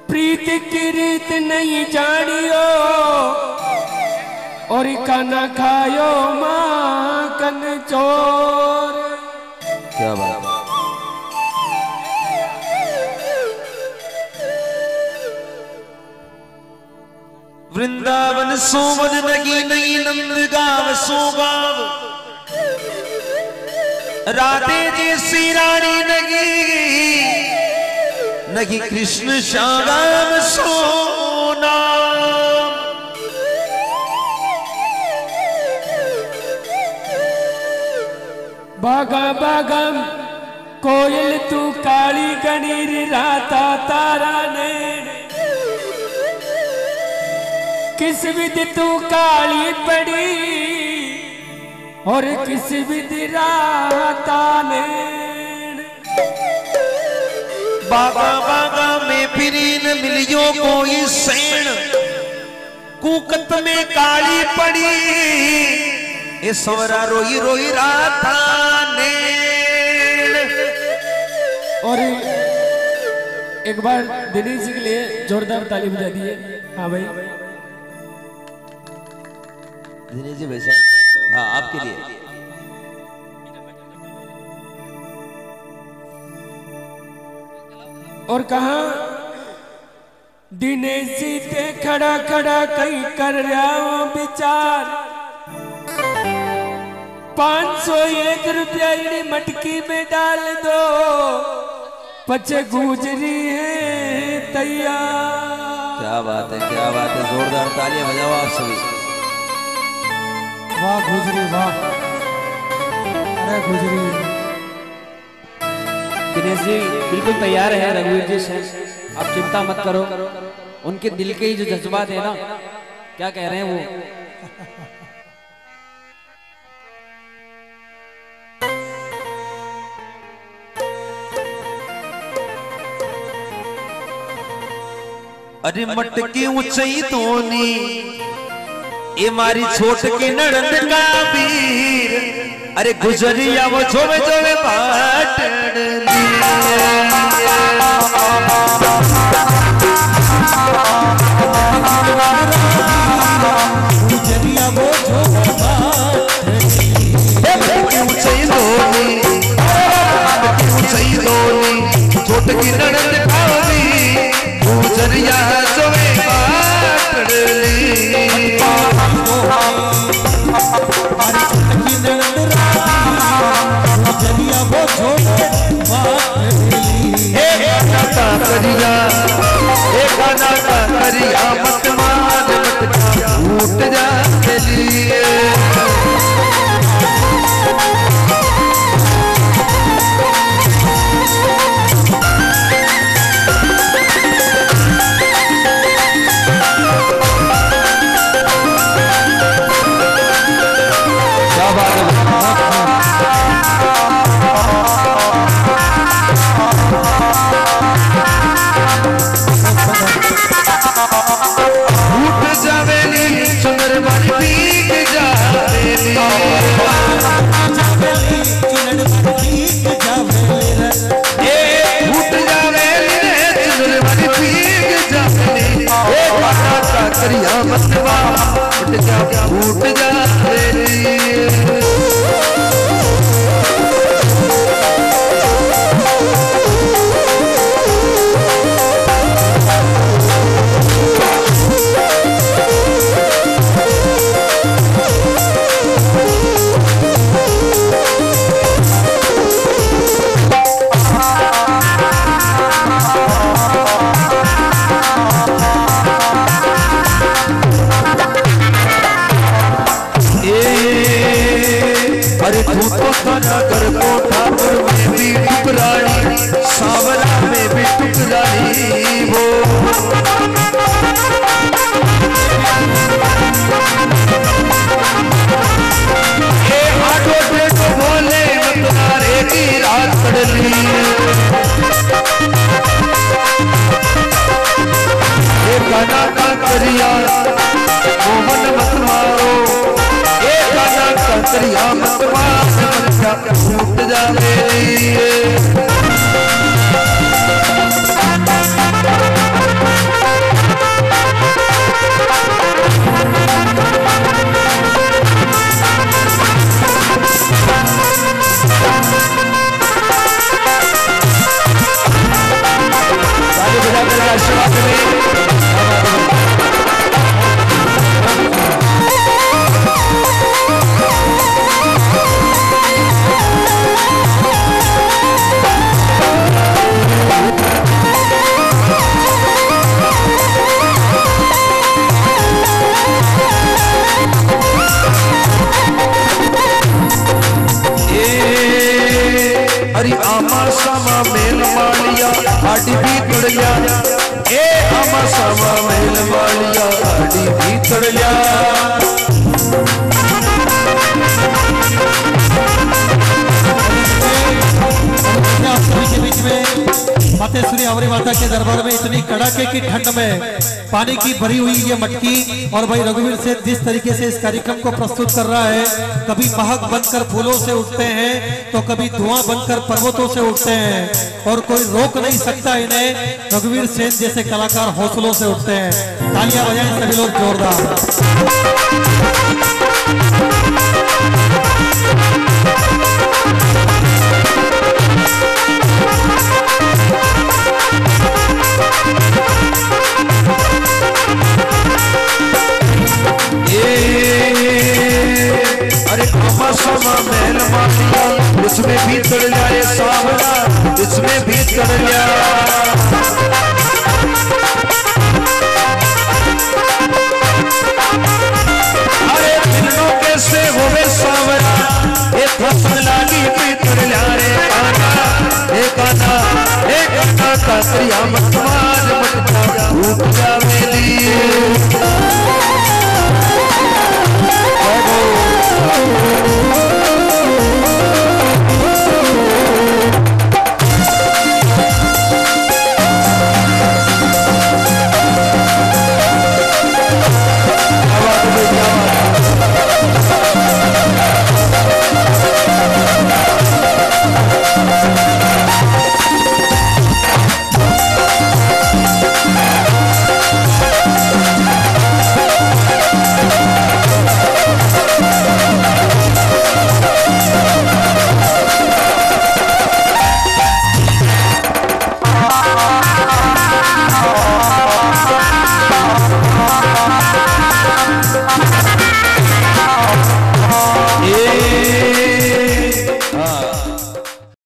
प्रीत की रीत नहीं जानियो और खाना खायो माखन चोर। क्या बात। वृंदावन सोवन नगी नगी नंद गाव सोगाव राधे जी श्री रानी नगी नगी कृष्ण श्याम सोना। बागा बागम कोयल तू काली गणीर राता तारा ने किस विध तू काली पड़ी और किस विध राता ने। बागा बागा में फिरी न मिलियो कोई सैन कूकत में काली पड़ी ये सवरा रोई रोई राता ने। और एक बार दिनेश जी के लिए जोरदार ताली बजा दिए। हाँ भाई दिनेश जी भाई साहब, हाँ आपके लिए। और कहा दिनेश जी पे खड़ा खड़ा कहीं कर रहा हूं विचार 501 रुपया इन्हीं मटकी में डाल दो पचे गुजरी है तैयार। क्या बात है, क्या बात है, जोरदार तालियां बजाओ आप सभी। वाह गुजरी वाह, अरे गुजरी। दिनेश जी बिल्कुल तैयार है, रघुवीर जी से आप चिंता मत करो। उनके दिल के ही जो जज्बात है ना, क्या कह रहे हैं वो। अरे मटकी ऊंचाई तोनी ये मारी छोट के नड़ंद का वीर। अरे गुजरिया वो जोवे जोवे पाटनी गुजरिया वो जोवे पाटनी ऊंचाई तोनी छोट की नड़ंद का वीर गुजरिया जोवे पाटनी। करिया मत मान मत छूट जा चलिए। क्या बात है। करिया मतवा उठ जा फूट जा कर कोठापुर में भी टुकरानी सावरा में भी टुकरानी वो ये आठो पे तो बोले मतनारे की रात पड़ली ये गाना का करिया मोहन मत मारो ये गाना का करिया मत मारो छूट जावे। आड़ी भी तड़ लिया ए आमा सामा महल वालिया आड़ी भी तड़ लिया आप सभी के बीच में माता श्री अवरी माता के दरबार में इतनी कड़ाके की ठंड में पानी की भरी हुई ये मटकी और भाई रघुवीर से जिस तरीके से इस कार्यक्रम को प्रस्तुत कर रहा है, कभी महक बनकर फूलों से उठते हैं तो कभी धुआं बनकर पर्वतों से उठते हैं और कोई रोक नहीं सकता इन्हें। रघुवीर सेन जैसे कलाकार हौसलों से उठते हैं। तालियां बजाएं सभी लोग जोरदार। अरे आमा सामा महल वालिया इसमें भी तड़ जाए सावरा इसमें भी तड़ जा अरे दिनों कैसे होवे सावरा ये फसल लागी भी तड़ जा रे काना कातरिया मत मार मत जा उठ जावेली Oh